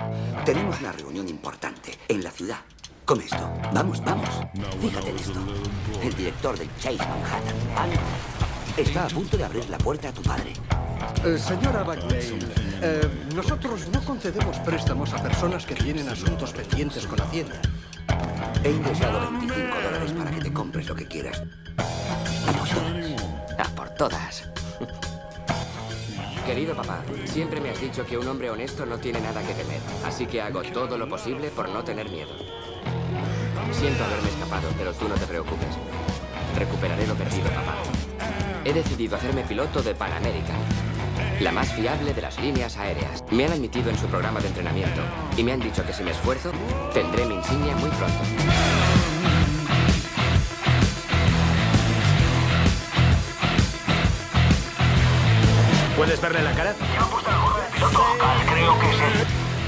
Tenemos una reunión importante en la ciudad. Come esto. Vamos, vamos. Fíjate en esto. El director del Chase Manhattan, Bank, está a punto de abrir la puerta a tu padre. Señora Bagley, nosotros no concedemos préstamos a personas que tienen asuntos pendientes con Hacienda. He ingresado $25 para que te compres lo que quieras. Vamos todos. A por todas. Querido papá, siempre me has dicho que un hombre honesto no tiene nada que temer, así que hago todo lo posible por no tener miedo. Siento haberme escapado, pero tú no te preocupes. Recuperaré lo perdido, papá. He decidido hacerme piloto de Pan American, la más fiable de las líneas aéreas. Me han admitido en su programa de entrenamiento y me han dicho que si me esfuerzo, tendré mi insignia muy pronto. ¿Puedes verle la cara? Lleva puesta la gorra de piloto. Creo que es él.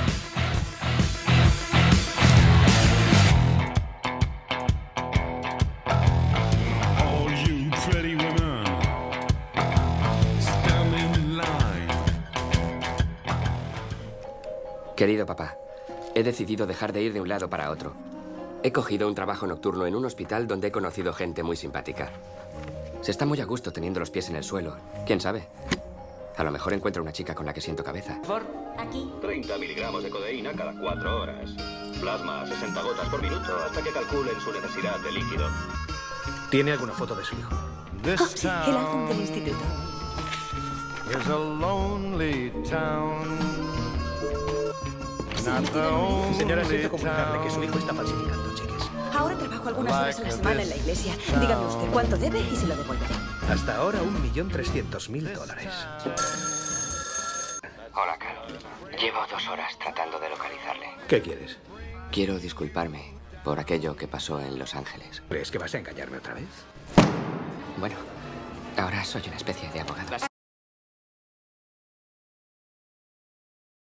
Querido papá, he decidido dejar de ir de un lado para otro. He cogido un trabajo nocturno en un hospital donde he conocido gente muy simpática. Se está muy a gusto teniendo los pies en el suelo. ¿Quién sabe? A lo mejor encuentro una chica con la que siento cabeza. Aquí. 30 miligramos de codeína cada 4 horas. Plasma 60 gotas por minuto hasta que calculen su necesidad de líquido. ¿Tiene alguna foto de su hijo? Oh, sí, el álbum del instituto. Señora, siento comunicarle que su hijo está falsificando cheques. Ahora trabajo algunas horas a la semana en la iglesia. Dígame usted cuánto debe y se lo devolveré. Hasta ahora, $1.300.000. Hola, Carol. Llevo 2 horas tratando de localizarle. ¿Qué quieres? Quiero disculparme por aquello que pasó en Los Ángeles. ¿Crees que vas a engañarme otra vez? Bueno, ahora soy una especie de abogado.